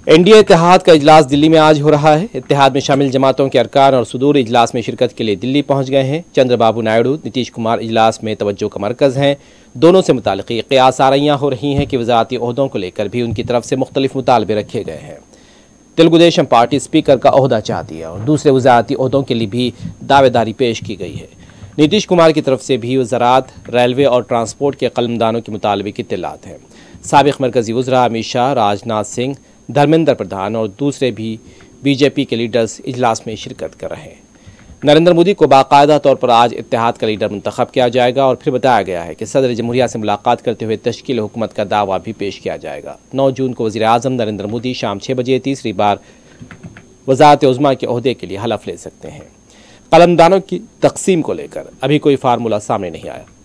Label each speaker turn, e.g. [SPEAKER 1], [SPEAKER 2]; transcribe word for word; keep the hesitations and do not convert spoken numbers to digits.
[SPEAKER 1] NDA इत्तेहाद का इजलास दिल्ली में आज हो रहा है। इत्तेहाद में शामिल जमातों के अरकान और सदूर इजलास में शिरकत के लिए दिल्ली पहुंच गए हैं। चंद्रबाबू नायडू, नीतीश कुमार इजलास में तवज्जो का मरकज़ हैं। दोनों से मुताल्लिक़ क़ियास आरइयाँ हो रही हैं कि वज़ारती ओहदों को लेकर भी उनकी तरफ से मुख्तलिफ मुतालबे रखे गए हैं। तेलुगु देशम पार्टी स्पीकर का ओहदा चाहती है और दूसरे वज़ारती ओहदों के लिए भी दावेदारी पेश की गई है। नीतीश कुमार की तरफ से भी वज़रात, रेलवे और ट्रांसपोर्ट के कलमदानों के मुतालबे की इत्तलात हैं। साबिक़ मरकज़ी वज़रा अमित शाह, राजनाथ सिंह, धर्मेंद्र प्रधान और दूसरे भी बीजेपी के लीडर्स इजलास में शिरकत कर रहे हैं। नरेंद्र मोदी को बाकायदा तौर पर आज इत्तेहाद का लीडर मुंतखब किया जाएगा और फिर बताया गया है कि सदर जमहूरिया से मुलाकात करते हुए तश्कील हुकूमत का दावा भी पेश किया जाएगा। नौ जून को वज़ीर आज़म नरेंद्र मोदी शाम छः बजे तीसरी बार वज़ारत उज़्मा के ओहदे के लिए हलफ ले सकते हैं। कलमदानों की तकसीम को लेकर अभी कोई फार्मूला सामने नहीं आया।